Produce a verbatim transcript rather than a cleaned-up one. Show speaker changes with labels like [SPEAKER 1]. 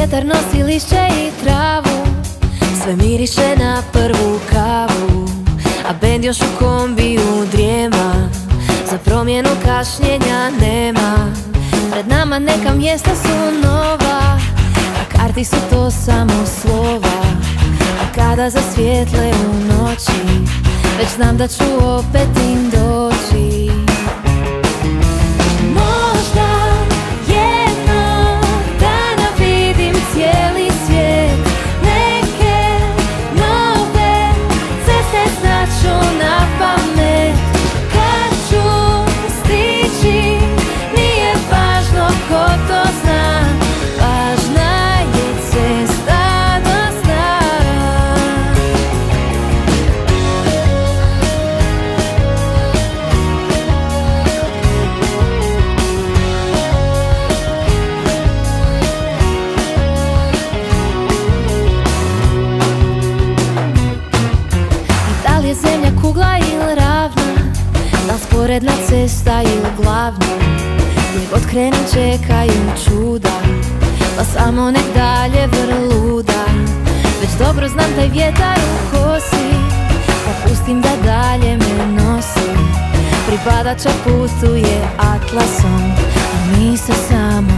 [SPEAKER 1] Vetar nosi lišće i travu, sve miriše na prvu kavu, a bend još u kombiju drijema, za promjenu kašnjenja nema. Pred nama neka mjesta su nova, a karti su to samo slova. A kada zasvijetle u noći, već znam da ću opet im doći. Možda jednog dana vidim cijeli svijet, neke nove ceste znaću na pamet. Kad ću stići, nije važno ko to zna, važna je cesta do sna. Da li je zemlja kugla ili ravna, da li sporedna cesta ili glavna, gdje god krenem čekaju čuda, pa samo nek dalje vrluda. Već dobro znam taj vjetar u kosi, pa pustim da dalje me nosi. Pripadača putuje atlasom, a mi se samo